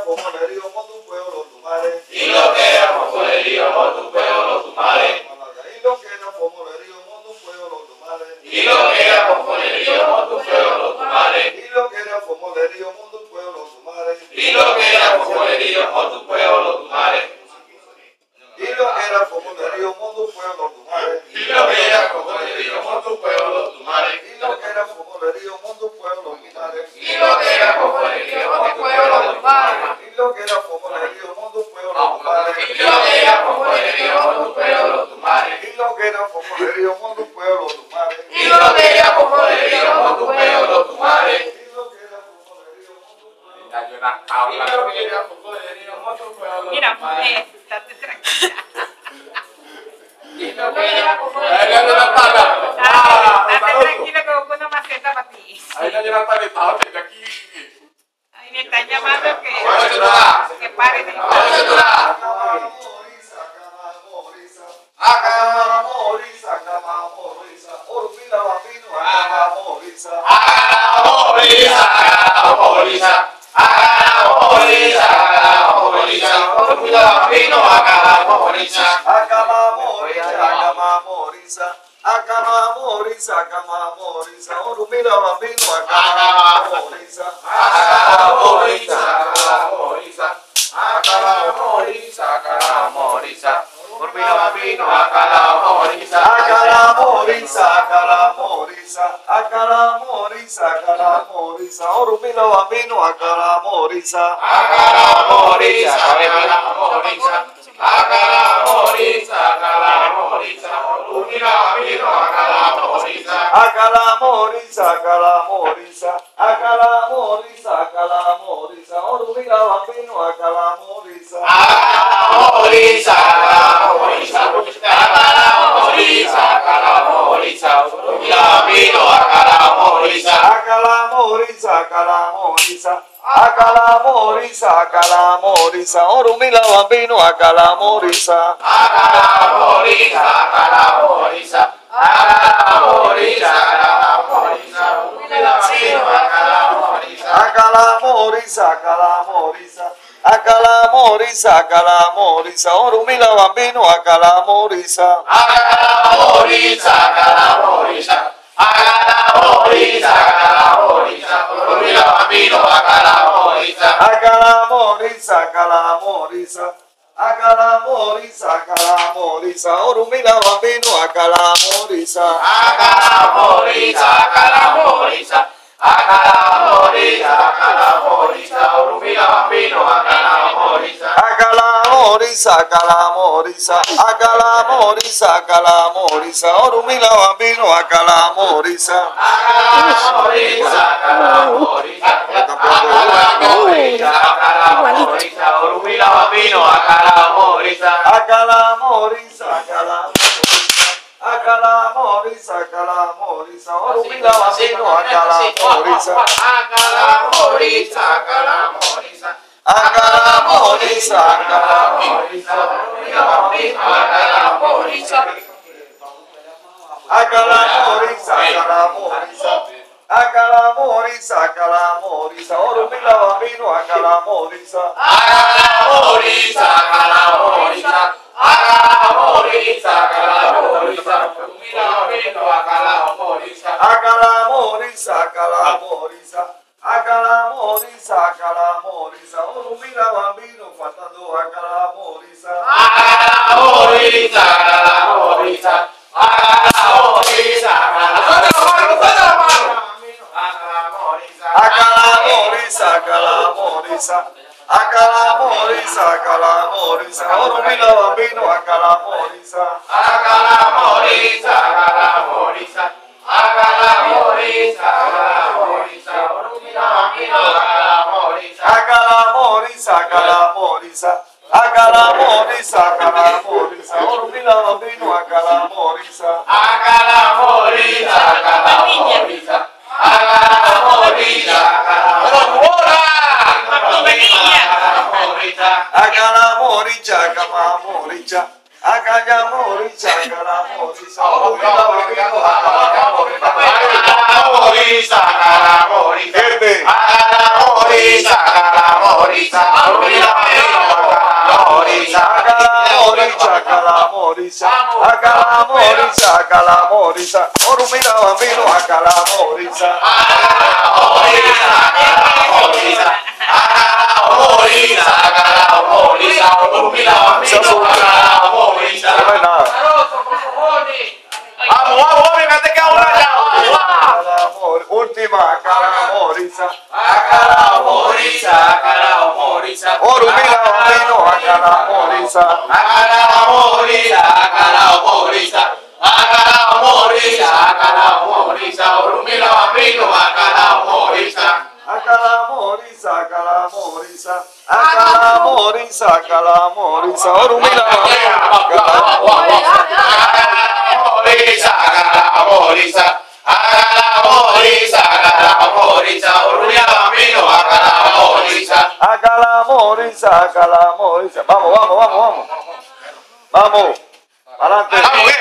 fomolerío, mondu pueblo, tu madre. Y lo que era fomolerío, mondu pueblo, tu madre. Y lo que era fomolerío, mondu pueblo, tu madre. Y lo que era fomolerío, mondu pueblo, tu madre. Y lo que era fomolerío, mondu pueblo, tu madre. Y lo que era fomolerío, mondu pueblo, tu madre. Y lo que era fomolerío, mondu pueblo, tu madre. Y lo que era fomolerío, mondu pueblo, tu madre. Y lo que era fomolerío, mondu pueblo, tu madre. Y lo que era fomolerío, mondu pueblo, tu madre. Y lo que era fomolerío, mondu pueblo, tu madre. Y lo que era fomolerío, mondu pueblo, tu madre. Y lo que era fomolerío, mondu pueblo, tu madre. Y lo que era fomolerío, mondu pueblo, tu madre. Y lo que era fomolerío, mondu pueblo. Ya yo no hablo. Y lo que era fomolerío, mondu pueblo, Mira, tu madre. estate tranquila. Y lo que era fomolerío, Estate tranquila que busco una maceta para ti. ahí no llena tan estado de aquí. Ahí me están llamando que pare de Vamos a llorar. Orumila bambino akala morisa. Akala morisa, akala morisa, akala morisa, akala morisa. Orumila bambino akala morisa. Akala morisa, akala morisa, akala morisa, akala morisa. Orumila bambino akala morisa. Akala morisa, akala morisa, akala morisa, akala morisa. Orumila bambino akala morisa. Akala morisa, akala morisa, akala morisa, akala morisa. Orumila bambino akala morisa. Akala morisa, akala morisa, akala morisa, akala morisa. Orumila bambino akala morisa. Akala morisa, akala morisa, akala morisa. Orumila bambino akala morisa. Akala morisa, akala morisa, akala morisa. Akala morisa, akala morisa, akala morisa, akala morisa. Orumila bambino akala morisa. Akala morisa, akala morisa, akala morisa, akala morisa. Orumila bambino faltando akala morisa. Akala morisa, akala morisa, akala morisa, akala morisa. Orumila bambino akala morisa. Akala morisa, akala morisa, akala morisa. Orumila bambino akala morisa. Akala morisa, akala morisa, akala morisa, akala morisa. Orumila bambino akala morisa. Akala morisa, akala morisa, akala morisa. Akala moricha, akala moricha, akama moricha, Acalamoriza, calamoriza, orumila bambino, acalamoriza. Acalamoriza, calamoriza. Acalamoriza, calamoriza. Orumila bambino, acalamoriza. Acalamoriza, calamoriza. Acalamoriza, calamoriza. Orumila bambino, acalamoriza. Acalamoriza, calamoriza. Acalamoriza, calamoriza. Orumila bambino, acalamoriza. No hay nada. Vamos, vamos, venga, te queda una ya. Última, acalamoriza. Acalamoriza, acalamoriza. Orumila bambino, acalamoriza. Acalamoriza, acalamoriza. Acalamoriza, acalamoriza. Orumila bambino, acalamoriza. Acalamoriza, acalamoriza. Acalamoriza, acalamoriza. Orumila bambino, acalamoriza. Acalamoriza, acalamoriza. Acalamoriza, acalamoriza. Orumila bambino, acalamoriza. Acalamoriza, acalamoriza. Vamos, vamos, vamos, vamos. Vamos. Adelante.